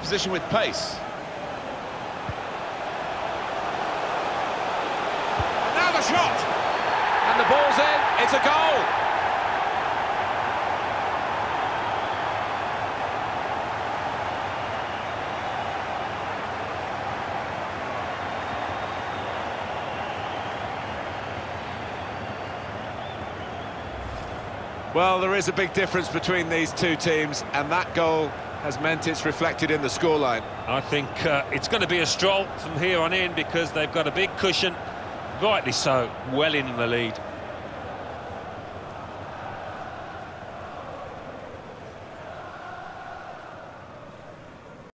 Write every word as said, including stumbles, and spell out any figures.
opposition with pace. Now the shot! And the ball's in, it's a goal! Well, there is a big difference between these two teams, and that goal has meant it's reflected in the scoreline. I think uh, it's going to be a stroll from here on in because they've got a big cushion, rightly so, well in the lead.